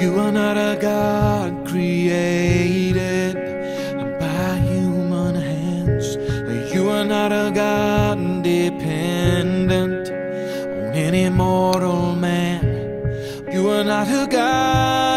You are not a God created by human hands. You are not a God dependent on any mortal man. You are not a God